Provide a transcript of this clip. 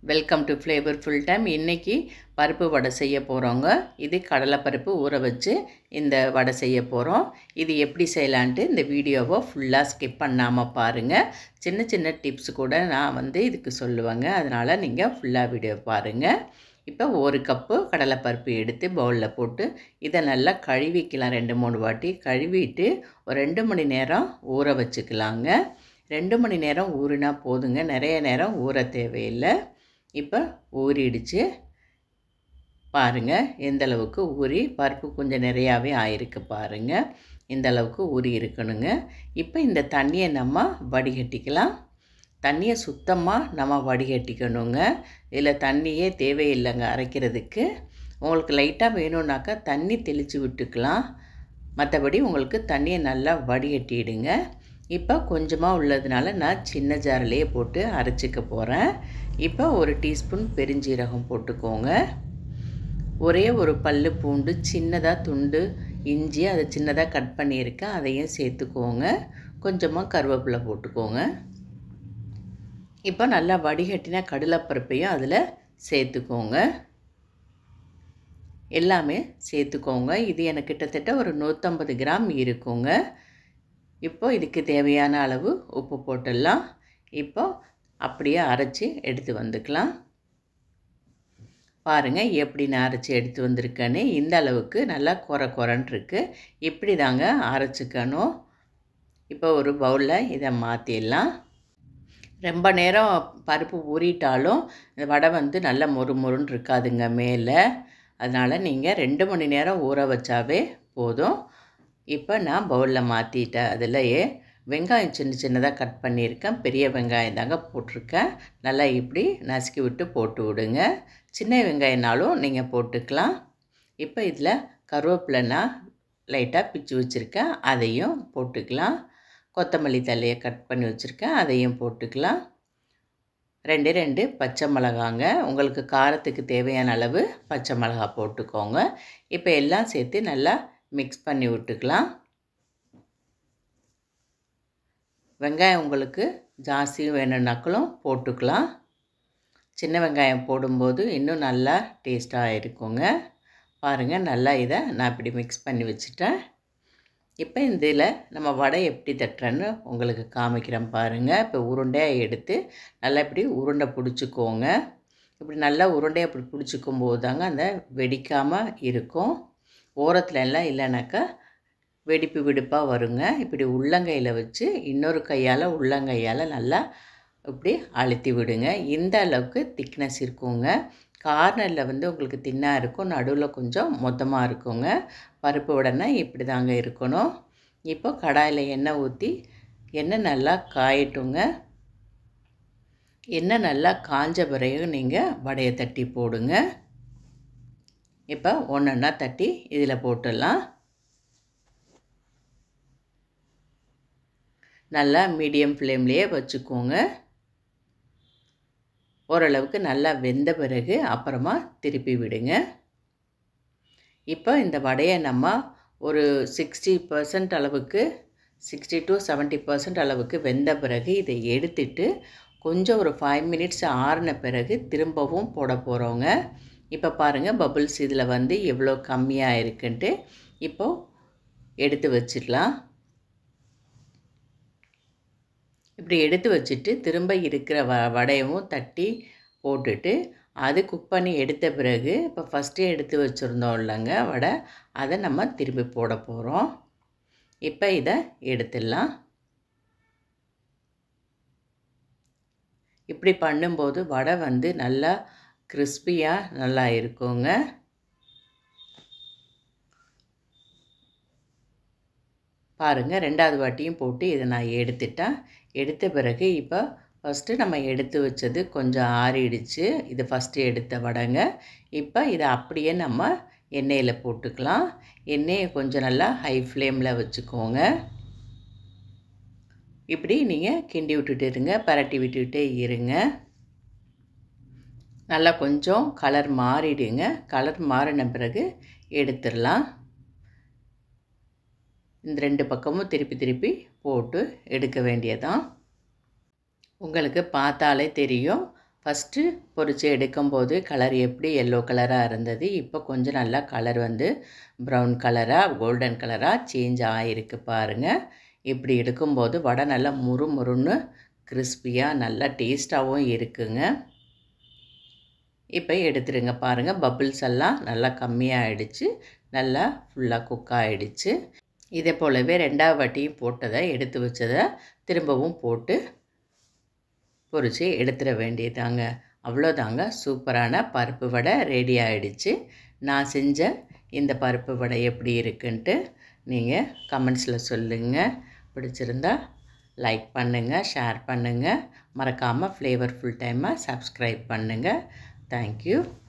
Welcome to flavourful time. இன்றைக்கி பருப்பு வடை செய்ய போகிறோங்க. இது கடலைப்பருப்பு ஊற வச்சு இந்த வடை செய்ய போகிறோம். இது எப்படி செய்யலான்ட்டு இந்த வீடியோவை ஃபுல்லாக ஸ்கிப் பண்ணாமல் பாருங்கள். சின்ன சின்ன டிப்ஸ் கூட நான் இதுக்கு சொல்லுவேங்க. அதனால் நீங்கள் ஃபுல்லாக வீடியோ பாருங்கள். இப்போ 1 கப்பு கடலைப்பருப்பு எடுத்து பவுலில் போட்டு இதை நல்லா கழுவிக்கலாம். 2-3 வாட்டி கழுவிட்டு ஒரு 2 மணி நேரம் ஊற வச்சுக்கலாங்க. 2 மணி நேரம் ஊறினா போதுங்க, நிறைய நேரம் ஊற தேவையில்லை. இப்போ ஊறிடுச்சு பாருங்கள். எந்த அளவுக்கு ஊறி பருப்பு கொஞ்சம் நிறையாவே ஆயிருக்கு பாருங்கள். இந்த அளவுக்கு ஊறி இருக்கணுங்க. இப்போ இந்த தண்ணியை நம்ம வடிகட்டிக்கலாம். தண்ணியை சுத்தமாக நம்ம வடிகட்டிக்கணுங்க. இதில் தண்ணியே தேவையில்லைங்க அரைக்கிறதுக்கு. உங்களுக்கு லைட்டாக வேணும்னாக்கா தண்ணி தெளித்து விட்டுக்கலாம். மற்றபடி உங்களுக்கு தண்ணியை நல்லா வடிகட்டிடுங்க. இப்போ கொஞ்சமாக உள்ளதுனால நான் சின்ன ஜாரிலேயே போட்டு அரைச்சிக்க போகிறேன். இப்போ 1 டீஸ்பூன் பெருஞ்சீரகம் போட்டுக்கோங்க. ஒரே ஒரு பல்லு பூண்டு, சின்னதாக துண்டு இஞ்சி அதை சின்னதாக கட் பண்ணியிருக்கேன், அதையும் சேர்த்துக்கோங்க. கொஞ்சமாக கருவேப்பிலை போட்டுக்கோங்க. இப்போ நல்லா வடிகட்டின கடலைப்பருப்பையும் அதில் சேர்த்துக்கோங்க. எல்லாமே சேர்த்துக்கோங்க. இது எனக்கு கிட்டத்தட்ட ஒரு 150 கிராம் இருக்குங்க. இப்போ இதுக்கு தேவையான அளவு உப்பு போட்டுடலாம். இப்போ அப்படியே அரைச்சி எடுத்து வந்துக்கலாம். பாருங்கள் எப்படி நான் அரைச்சி எடுத்து வந்திருக்கேன்னு. இந்த அளவுக்கு நல்லா கொரன்னு இருக்குது. இப்படி தாங்க அரைச்சிக்கணும். இப்போ ஒரு பவுலில் இதை மாற்றிடலாம். ரொம்ப நேரம் பருப்பு ஊறிட்டாலும் இந்த வடை நல்லா மொறுன்னு இருக்காதுங்க மேலே. அதனால் நீங்கள் 2 மணி நேரம் ஊற வச்சாவே போதும். இப்போ நான் பவுலில் மாற்றிட்டேன். அதிலேயே வெங்காயம் சின்னதாக கட் பண்ணியிருக்கேன். பெரிய வெங்காயம் தாங்க போட்டிருக்கேன். நல்லா இப்படி நசுக்கி விட்டு போட்டு விடுங்க. சின்ன வெங்காயம்னாலும் நீங்கள் போட்டுக்கலாம். இப்போ இதில் கருவேப்பிலை நான் லைட்டாக பிச்சு வச்சுருக்கேன், அதையும் போட்டுக்கலாம். கொத்தமல்லி தழையை கட் பண்ணி வச்சுருக்கேன், அதையும் போட்டுக்கலாம். 2 பச்சை மிளகாங்க. உங்களுக்கு காரத்துக்கு தேவையான அளவு பச்சை மிளகா போட்டுக்கோங்க. இப்போ எல்லாம் சேர்த்து நல்லா மிக்ஸ் பண்ணி விட்டுக்கலாம். வெங்காயம் உங்களுக்கு ஜாஸ்தி வேணும்னாக்களும் போட்டுக்கலாம். சின்ன வெங்காயம் போடும்போது இன்னும் நல்லா டேஸ்ட்டாக இருக்குங்க. பாருங்கள், நல்லா இதை நான் இப்படி மிக்ஸ் பண்ணி வச்சுட்டேன். இப்போ இதில் நம்ம வடை எப்படி தட்டுறேன்னு உங்களுக்கு காமிக்கிறேன் பாருங்கள். இப்போ உருண்டையாக எடுத்து நல்லா இப்படி உருண்டை பிடிச்சிக்கோங்க. இப்படி நல்லா உருண்டையாக இப்படி பிடிச்சிக்கும் போது தாங்க அந்த வெடிக்காமல் இருக்கும். ஓரத்துல எல்லாம் இல்லைனாக்கா வெடிப்பாக வருங்க. இப்படி உள்ளங்கையில் வச்சு இன்னொரு கையால் உள்ளங்கையால் நல்லா இப்படி அழுத்தி விடுங்க. இந்த அளவுக்கு திக்னஸ் இருக்குங்க. கார்னரில் உங்களுக்கு தின்னாக இருக்கும், நடுவில் கொஞ்சம் மொத்தமாக இருக்குங்க. பருப்பு வடைனா இப்படி தாங்க இருக்கணும். இப்போ கடாயில் எண்ணெய் ஊற்றி எண்ணெய் நல்லா காயட்டுங்க. எண்ணெய் நல்லா காஞ்ச பிறகு நீங்கள் வடையை தட்டி போடுங்க. இப்போ ஒன்றா தட்டி இதில் போட்டுடலாம். நல்லா மீடியம் ஃப்ளேம்லேயே வச்சுக்கோங்க. ஓரளவுக்கு நல்லா வெந்த பிறகு அப்புறமா திருப்பி விடுங்க. இப்போ இந்த வடையை நம்ம ஒரு 60% அளவுக்கு, 60 to 70% அளவுக்கு வெந்த பிறகு இதை எடுத்துட்டு கொஞ்சம் ஒரு 5 மினிட்ஸ் ஆறின பிறகு திரும்பவும் போட போகிறோங்க. இப்போ பாருங்கள், பபுள்ஸ் இதில் எவ்வளோ கம்மியாக இருக்குன்ட்டு. இப்போது எடுத்து வச்சிடலாம். இப்படி எடுத்து வச்சுட்டு திரும்ப இருக்கிற வடையவும் தட்டி போட்டுட்டு அது குக் பண்ணி எடுத்த பிறகு இப்போ ஃபஸ்ட்டே எடுத்து வச்சுருந்தோம் இல்லைங்க வடை, அதை நம்ம திரும்பி போட போகிறோம். இப்போ இதை எடுத்துடலாம். இப்படி பண்ணும்போது வடை நல்லா கிறிஸ்பியாக நல்லா இருக்குங்க. பாருங்கள், 2வது வாட்டியும் போட்டு இதை நான் எடுத்துட்டேன். எடுத்த பிறகு இப்போ ஃபஸ்ட்டு நம்ம எடுத்து வச்சது கொஞ்சம் ஆறிடுச்சு. இது ஃபஸ்ட்டு எடுத்த வடைங்க. இப்போ இதை அப்படியே நம்ம எண்ணெயில் போட்டுக்கலாம். எண்ணெயை கொஞ்சம் நல்லா ஹை ஃப்ளேமில் வச்சுக்கோங்க. இப்படி நீங்கள் கிண்டி விட்டுட்டு இருங்க, பரட்டி விட்டுக்கிட்டே இருங்க. நல்லா கொஞ்சம் கலர் மாறிடுங்க. கலர் மாறின பிறகு எடுத்துடலாம். இந்த 2 பக்கமும் திருப்பி போட்டு எடுக்க வேண்டியதான். உங்களுக்கு பார்த்தாலே தெரியும் ஃபஸ்ட்டு பொரித்து எடுக்கும்போது கலர் எப்படி எல்லோ கலராக இருந்தது, இப்போ கொஞ்சம் நல்லா கலர் வந்து ப்ரௌன் கலராக கோல்டன் கலராக சேஞ்ச் ஆகிருக்கு பாருங்கள். இப்படி எடுக்கும்போது வடை நல்லா முறுமுறுன்னு கிறிஸ்பியாக நல்லா டேஸ்ட்டாகவும் இருக்குங்க. இப்போ எடுத்துருங்க பாருங்கள், பபிள்ஸ் எல்லாம் நல்லா கம்மியாகிடுச்சு, நல்லா ஃபுல்லாக குக் ஆகிடுச்சு. இதே போலவே 2வது வாட்டியும் போட்டதை எடுத்து வச்சதை திரும்பவும் போட்டு பொரித்து எடுத்துட வேண்டியதாங்க. அவ்வளோதாங்க, சூப்பரான பருப்பு வடை ரெடி ஆகிடுச்சு. நான் செஞ்ச இந்த பருப்பு வடை எப்படி இருக்குன்ட்டு நீங்கள் கமெண்ட்ஸில் சொல்லுங்கள். பிடிச்சிருந்தா லைக் பண்ணுங்கள், ஷேர் பண்ணுங்கள். மறக்காமல் ஃப்ளேவர்ஃபுல் டைமை சப்ஸ்கிரைப் பண்ணுங்கள். தேங்க்யூ.